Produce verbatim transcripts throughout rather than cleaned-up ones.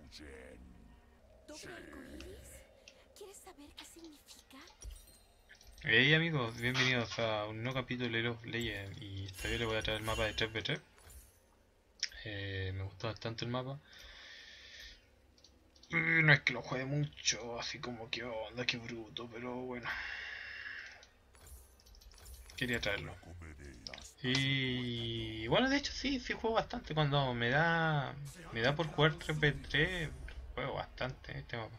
¿Doble arcoíris? ¿Quieres saber qué significa? Hey amigos, bienvenidos a un nuevo capítulo de League of Legends y esta vez les voy a traer el mapa de tres ve tres. Eh, me gustó bastante el mapa. Eh, No es que lo juegue mucho, así como que onda, que bruto, pero bueno. Quería traerlo. Y bueno, de hecho sí, sí juego bastante. Cuando me da me da por jugar tres ve tres, juego bastante este mapa.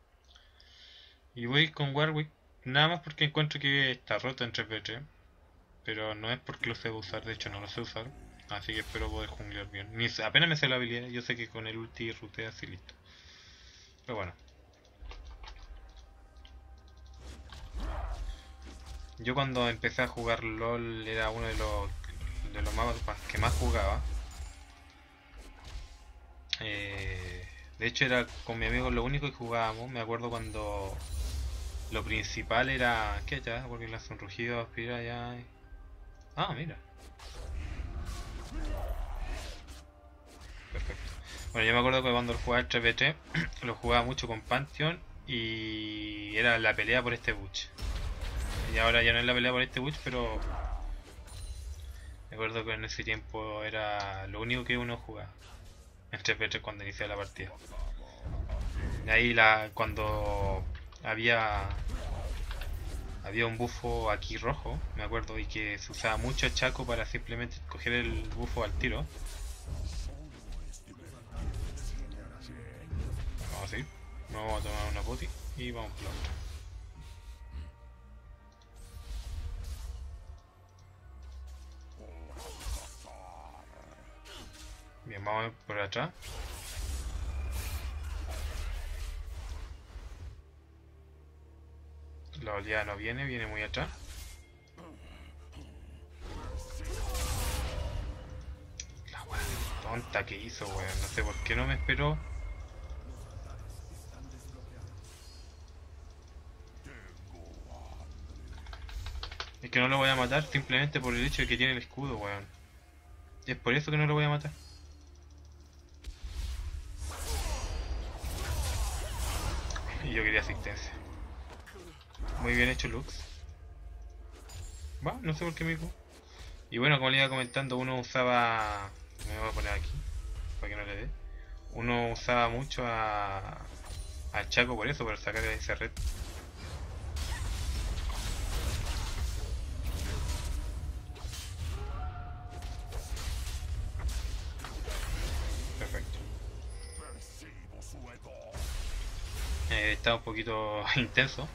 Y voy con Warwick, nada más porque encuentro que está roto en tres ve tres. Pero no es porque lo sé usar, de hecho no lo sé usar. Así que espero poder junglear bien. Ni, apenas me sé la habilidad, yo sé que con el ulti rutea así listo. Pero bueno. Yo cuando empecé a jugar LOL era uno de los, de los mapas que más jugaba. Eh, de hecho era con mi amigo lo único que jugábamos. Me acuerdo cuando lo principal era... ¿Qué ya? Porque le hace un rugido, aspira ya... Ah, mira. Perfecto. Bueno, yo me acuerdo que cuando jugaba el tres ve tres lo jugaba mucho con Pantheon y era la pelea por este bush. Y ahora ya no es la pelea por este bush, pero me acuerdo que en ese tiempo era lo único que uno jugaba en tres ve tres cuando iniciaba la partida. Y ahí la, cuando había había un bufo aquí rojo, me acuerdo, y que se usaba mucho Chaco para simplemente coger el bufo al tiro. Vamos a ir, vamos a tomar una poti y vamos por la otra. Bien, vamos a ir por atrás. La oleada no viene, viene muy atrás. La weá tonta que hizo, weón. No sé por qué no me esperó. Es que no lo voy a matar simplemente por el hecho de que tiene el escudo, weón. Es por eso que no lo voy a matar. Y yo quería asistencia. Muy bien hecho, Lux. Va, no sé por qué me dijo. Y bueno, como le iba comentando, uno usaba... Me voy a poner aquí, para que no le dé. Uno usaba mucho a... a Chaco por eso, por sacar ese red. Perfecto. Eh, está un poquito intenso.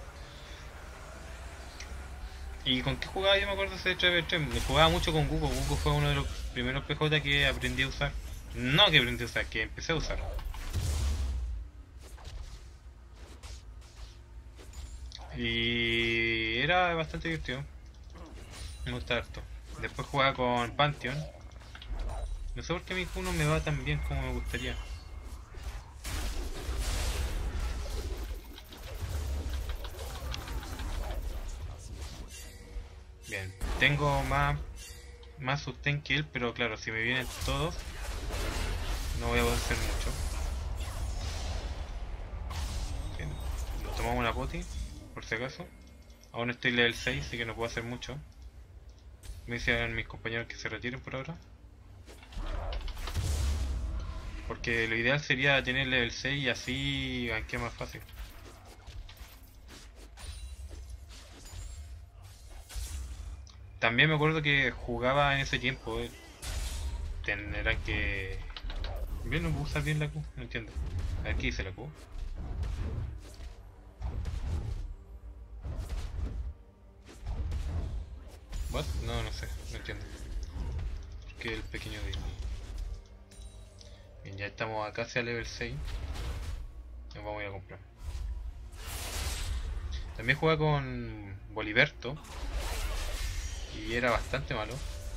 ¿Y con qué jugaba? Yo me acuerdo ese tres ve tres. Me jugaba mucho con Gugo. Gugo fue uno de los primeros P J que aprendí a usar. No que aprendí a usar, que empecé a usar. Y era bastante divertido. Me gusta harto. Después jugaba con Pantheon. No sé por qué mi Q no me va tan bien como me gustaría. Bien, tengo más, más sustain que él, pero claro, si me vienen todos, no voy a poder hacer mucho. Bien, nos tomamos una poti, por si acaso. Aún estoy level seis, así que no puedo hacer mucho. Me dicen mis compañeros que se retiren por ahora. Porque lo ideal sería tener level seis y así ganquea más fácil. También me acuerdo que jugaba en ese tiempo. Eh. Tendrán que... Bien, no puedo usar bien la Q, no entiendo. A ver qué dice la Q. ¿What? No, no sé, no entiendo. ¿Por qué el pequeño de... Bien, ya estamos a casi a level seis. Nos vamos a ir a comprar. También jugaba con Boliberto. Y era bastante malo.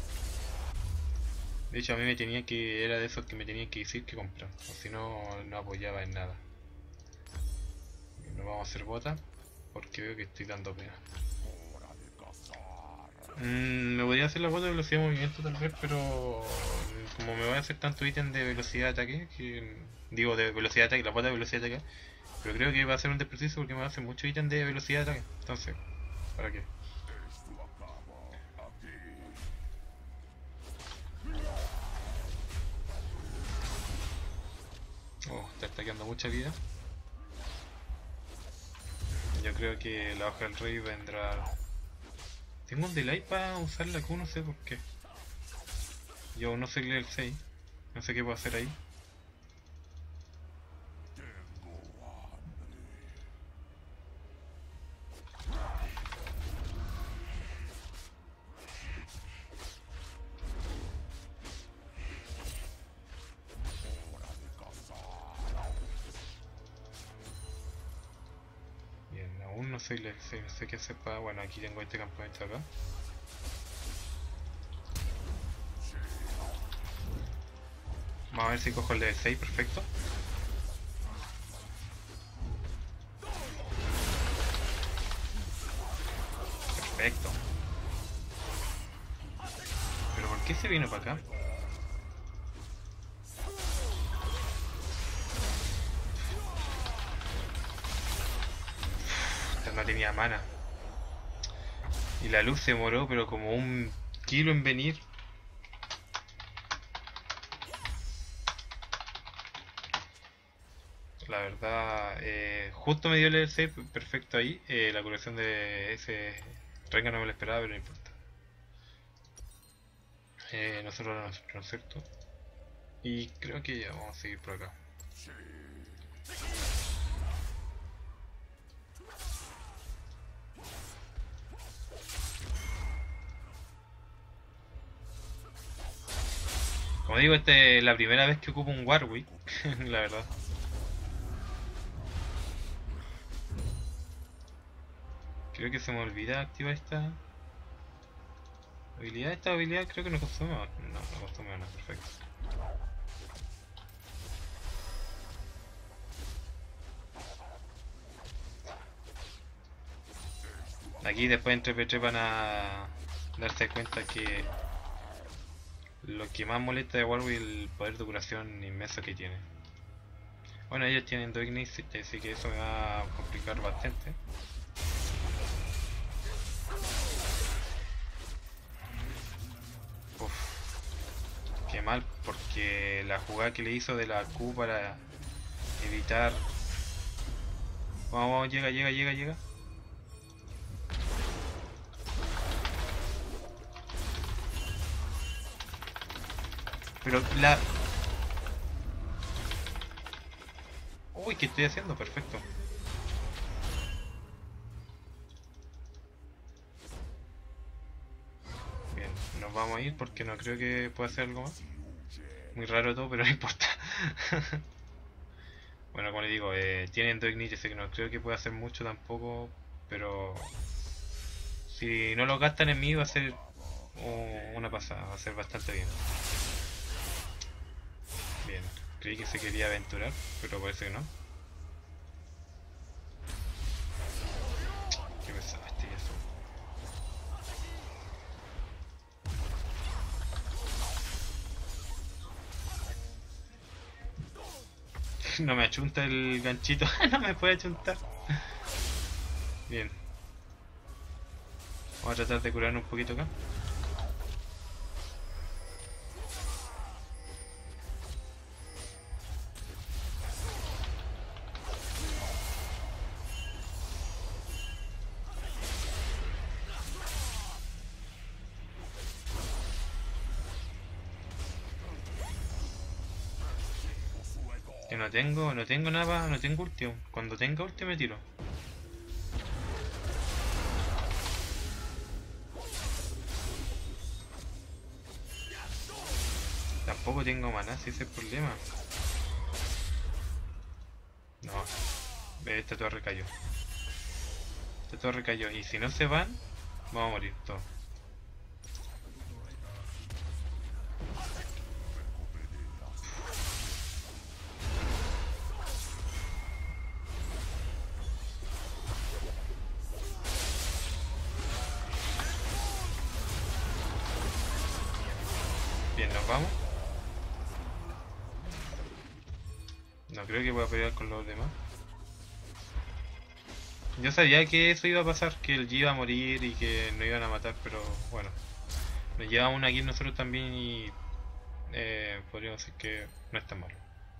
De hecho a mí me tenía que... Era de esos que me tenían que decir que comprar. O si no, no apoyaba en nada. Bien, nos vamos a hacer bota. Porque veo que estoy dando pena. Mm, me podría hacer la bota de velocidad de movimiento tal vez, pero... como me va a hacer tanto ítem de velocidad de ataque, que digo de velocidad de ataque, la bota de velocidad de ataque, pero creo que va a ser un desperdicio porque me va a hacer mucho ítem de velocidad de ataque. Entonces, ¿para qué? Oh, está ataqueando mucha vida. Yo creo que la hoja del rey vendrá. Tengo un delay para usar la Q, no sé por qué. Yo aún no sé leer el seis. No sé qué puedo hacer ahí. Bien, aún no sé leer el seis, no sé qué hacer para... Bueno, aquí tengo este campamento acá. Vamos a ver si cojo el de seis, perfecto. Perfecto. ¿Pero por qué se vino para acá? Esta no tenía mana. Y la luz se demoró, pero como un kilo en venir. La verdad, eh, justo me dio el seis, perfecto ahí. Eh, la curación de ese Rengar no me lo esperaba, pero no importa. Eh, nosotros no nos cierto. Y creo que ya vamos a seguir por acá. Como digo, esta es la primera vez que ocupo un Warwick, la verdad. Creo que se me olvida activar esta habilidad. Esta habilidad creo que no consume. No, no consume nada, perfecto. Aquí después entre P tres van a darse cuenta que lo que más molesta de Warwick es el poder de curación inmenso que tiene. Bueno, ellos tienen dos Ignis, así que eso me va a complicar bastante. Uf, qué mal, porque la jugada que le hizo de la Q para evitar... Vamos, vamos, llega, llega, llega, llega. Pero la... Uy, ¿qué estoy haciendo? Perfecto. Bien, nos vamos a ir porque no creo que pueda hacer algo más. Muy raro todo, pero no importa. Bueno, como les digo, eh, tienen dos Ignite, así que no creo que pueda hacer mucho tampoco. Pero... si no lo gastan en mí va a ser uh, una pasada, va a ser bastante bien. Bien, creí que se quería aventurar, pero parece que no. Qué pesado este Yasuo. No me achunta el ganchito, no me puede achuntar. Bien. Vamos a tratar de curarnos un poquito acá. Que no tengo, no tengo nada, no tengo ulti. Cuando tenga ulti me tiro. Tampoco tengo maná, si ese es el problema. No, esta torre cayó. Esta torre cayó. Y si no se van, vamos a morir todos. Bien, nos vamos. No creo que pueda pelear con los demás. Yo sabía que eso iba a pasar, que el G iba a morir y que no iban a matar, pero bueno. Nos llevamos una kill nosotros también y eh, podríamos decir que no es tan malo.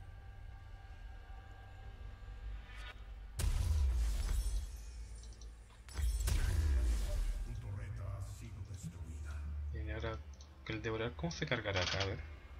Y ahora el devorar, ¿cómo se cargará acá? A ver.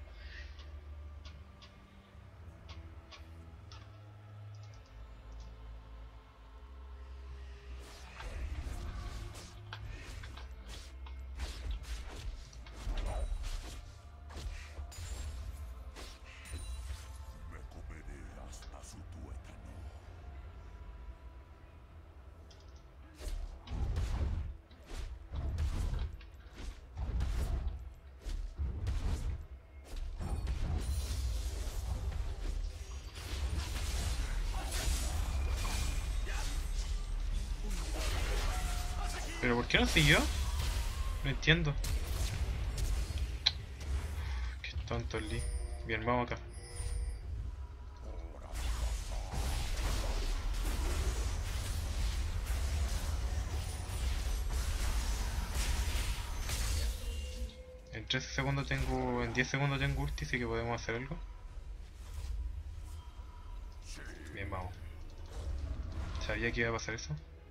¿Pero por qué no siguió? No entiendo. Qué tonto el Lee. Bien, vamos acá. En trece segundos tengo... En diez segundos tengo ulti, así que podemos hacer algo. Bien, vamos. Sabía que iba a pasar eso.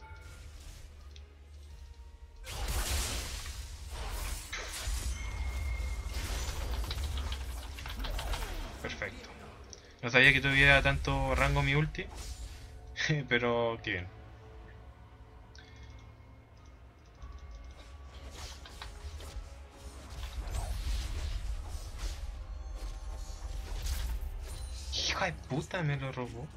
Perfecto. No sabía que tuviera tanto rango mi ulti, pero qué bien. Hija de puta, me lo robó.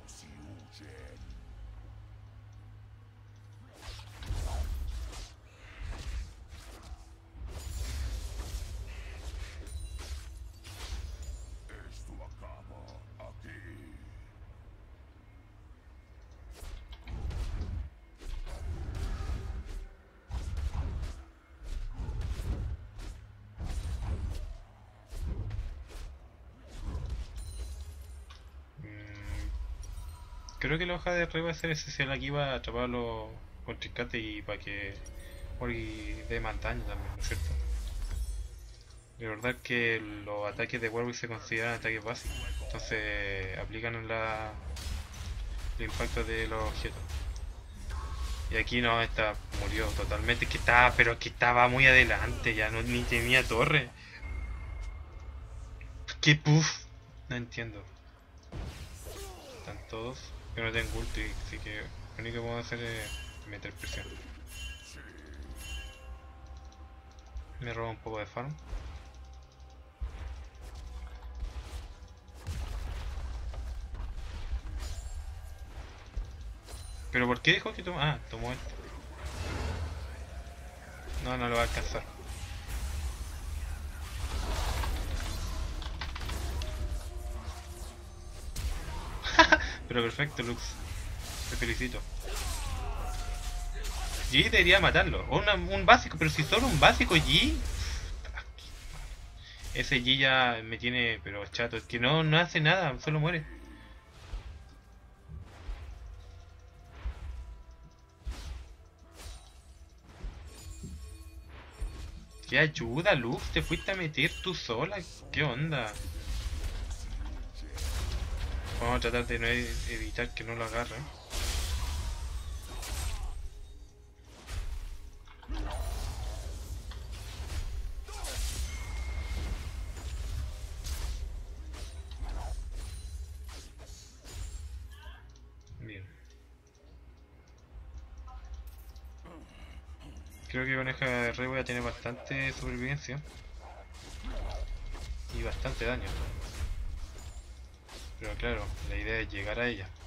Creo que la hoja de rey va a ser esencial aquí para atrapar a los contrincantes y para que Warwick dé más daño también, ¿no es cierto? De verdad que los ataques de Warwick se consideran ataques básicos, entonces aplican la, el impacto de los objetos. Y aquí no, esta murió totalmente, que estaba, pero que estaba muy adelante, ya no ni tenía torre. ¿Qué puff? No entiendo. Están todos. Yo no tengo ulti, así que lo único que puedo hacer es meter presión. Me roba un poco de farm. ¿Pero por qué dejó que tomó? Ah, tomó esto. No, no lo va a alcanzar. Pero perfecto, Lux. Te felicito. G debería matarlo. O una, un básico, pero si solo un básico G. Ese G ya me tiene, pero chato. Es que no, no hace nada, solo muere. ¿Qué ayuda, Lux? ¿Te fuiste a meter tú sola? ¿Qué onda? Vamos a tratar de no evitar que no lo agarre. Bien. Creo que Coneja de Rey voy a tener bastante supervivencia. Y bastante daño. Pero claro, la idea es llegar a ella.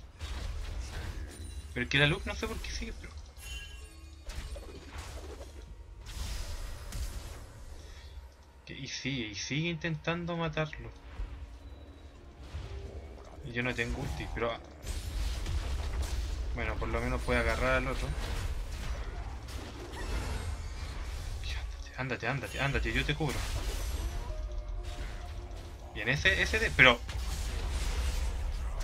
Pero es que la Lux no sé por qué sigue, pero... Y sigue, y sigue intentando matarlo. Y yo no tengo ulti, pero... Bueno, por lo menos puede agarrar al otro. Ándate, ándate, ándate, yo te cubro. Bien, ese, ese de... Pero...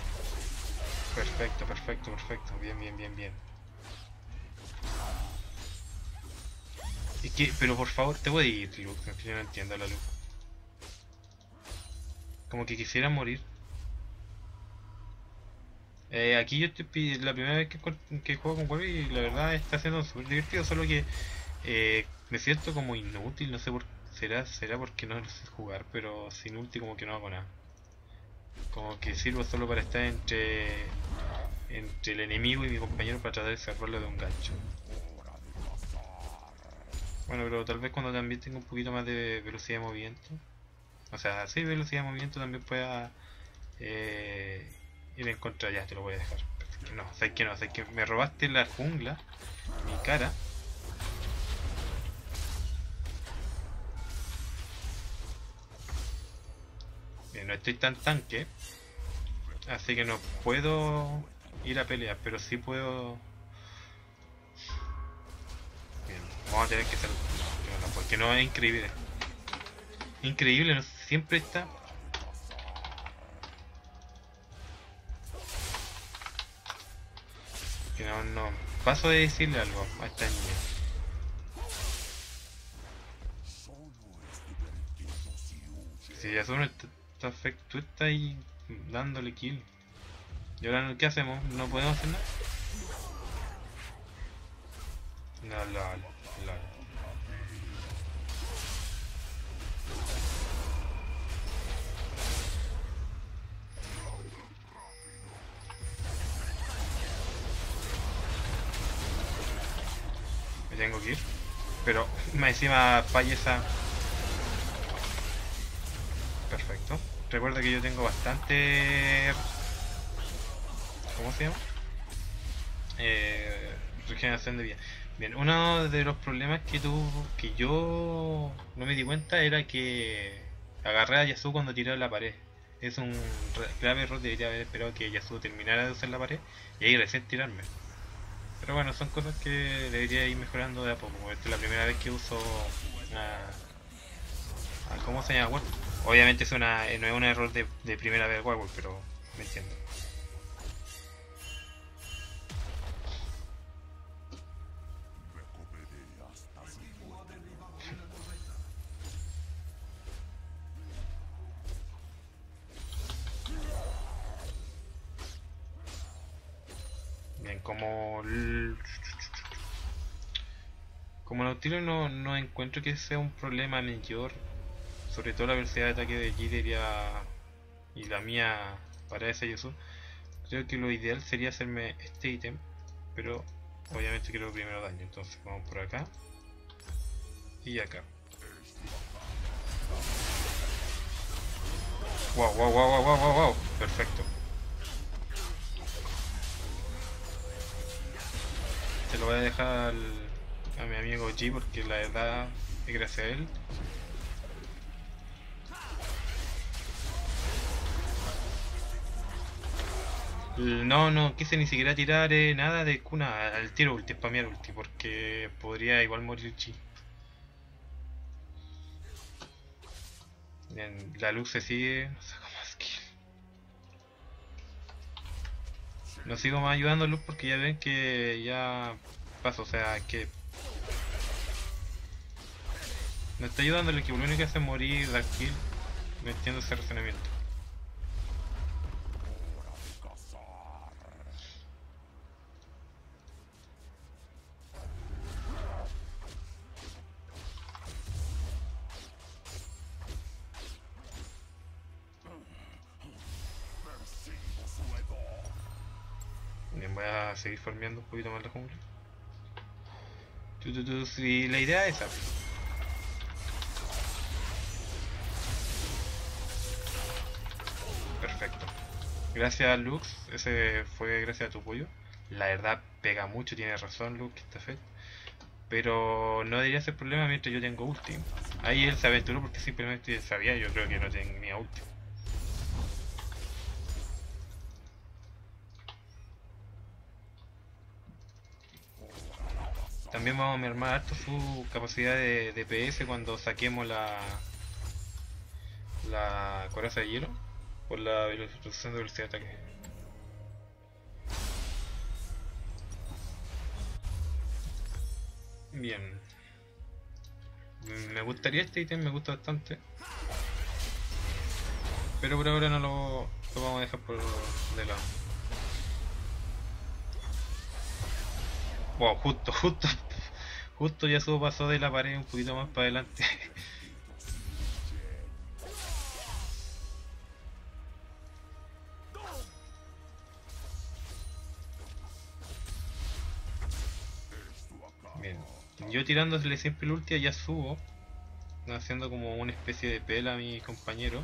Perfecto, perfecto, perfecto. Bien, bien, bien, bien. Es que, pero por favor, te voy a ir, Luke. Yo no entiendo la luz. Como que quisiera morir. Eh, aquí yo estoy pi- la primera vez que, cu- que juego con Wolverine y la verdad está siendo súper divertido, solo que eh, me siento como inútil, no sé por será, será porque no lo sé jugar, pero sin ulti como que no hago nada. Como que sirvo solo para estar entre entre el enemigo y mi compañero para tratar de cerrarlo de un gancho. Bueno, pero tal vez cuando también tenga un poquito más de velocidad de movimiento, o sea, sí, velocidad de movimiento también pueda eh, ir en contra. Ya, te lo voy a dejar. No, sabes que no, sabes que me robaste la jungla, mi cara. Bien, no estoy tan tanque, así que no puedo ir a pelear, pero sí puedo. Bien, vamos a tener que hacer. No, no, porque no es increíble. Increíble, no siempre está. Que no, no. Paso de decirle algo a esta niña. Si Yasuo no está, está perfecto, tú estás ahí dándole kill. ¿Y ahora qué hacemos? ¿No podemos hacer nada? No, lol, lol. Me tengo que ir. Pero más encima falla esa. Perfecto. Recuerda que yo tengo bastante. ¿Cómo se llama? Eh, regeneración de vida. Bien, uno de los problemas que tuvo, que yo no me di cuenta era que agarré a Yasuo cuando tiré la pared. Es un re- grave error, debería haber esperado que Yasuo terminara de usar la pared y ahí recién tirarme. Pero bueno, son cosas que debería ir mejorando de a poco, porque esta es la primera vez que uso a, a- ¿cómo se llama? Warp. Obviamente es una, no es un error de, de primera vez Warp, pero me entiendo. Bien, como l- como Nautilus no, no encuentro que sea un problema mayor, sobre todo la velocidad de ataque de Jitter y, a- y la mía para ese Yasuo. Creo que lo ideal sería hacerme este ítem, pero obviamente quiero primero daño, entonces vamos por acá y acá. Wow, wow, wow, wow, wow, wow, wow. Perfecto. Se lo voy a dejar al- a mi amigo G porque la verdad es gracias a él. No, no quise ni siquiera tirar eh, nada de cuna al tiro ulti, spamear ulti, porque podría igual morir Chi. Bien, la luz se sigue, no saco más kill. No sigo más ayudando a Luz porque ya ven que ya paso, o sea que no está ayudando el equipo, lo único que hace es morir, dar kill. No entiendo ese razonamiento. Bien, voy a seguir farmeando un poquito más la jungla. Tu, tu, tu, si la idea es esa. Perfecto. Gracias Lux, ese fue gracias a tu apoyo. La verdad pega mucho, tiene razón Lux, está fe. Pero no debería ser problema mientras yo tengo ulti. Ahí él se aventuró porque simplemente sabía, yo creo que no tenía ulti. También vamos a mermar harto su capacidad de D P S cuando saquemos la la coraza de hielo por la reducción de velocidad de ataque. Bien. Me gustaría este ítem, me gusta bastante. Pero por ahora no lo, lo vamos a dejar por de lado. Wow, justo, justo. Justo Yasuo pasó de la pared un poquito más para adelante. Bien. Yo tirándole siempre el ulti a Yasuo, haciendo como una especie de pela a mi compañero.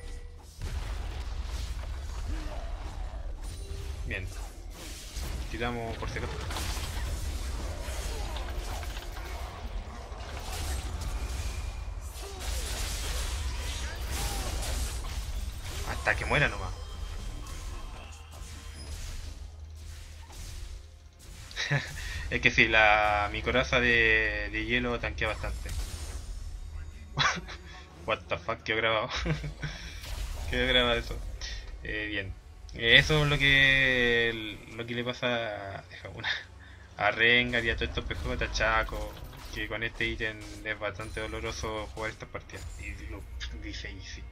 Bien. Tiramos por si acaso. Hasta que muera nomás. Es que sí, la mi coraza de, de hielo tanquea bastante. What the fuck, que he grabado. Que he grabado eso. Eh, bien. Eh, Eso es lo que lo que le pasa a, deja una, a Rengar y a todos estos P J Chaco, que con este ítem es bastante doloroso jugar estas partidas. Y lo dice easy.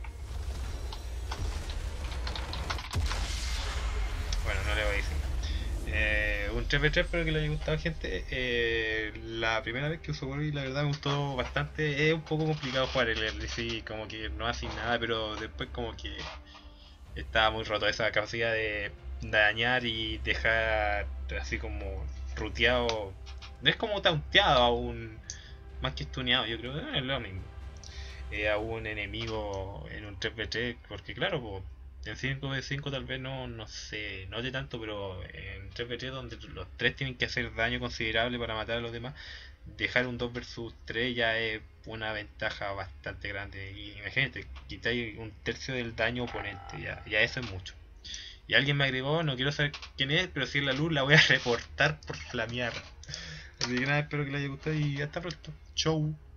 Bueno, no le voy a decir. Eh, un tres ve tres, espero que le haya gustado, gente. Eh, la primera vez que uso Wolverine, la verdad me gustó bastante. Es un poco complicado jugar el L C, como que no hace nada, pero después como que estaba muy roto esa capacidad de dañar y dejar así como ruteado. No es como taunteado aún, más que stuneado, yo creo que es lo mismo. Eh, a un enemigo en un tres ve tres, porque claro, po, en cinco ve cinco tal vez no, no se note tanto, pero en tres ve tres donde los tres tienen que hacer daño considerable para matar a los demás, dejar un dos versus tres ya es una ventaja bastante grande. Y imagínate, quitáis un tercio del daño oponente, ya, ya eso es mucho. Y alguien me agregó, no quiero saber quién es, pero si es la luz la voy a reportar por flamear. Así que nada, espero que les haya gustado y hasta pronto. Chau.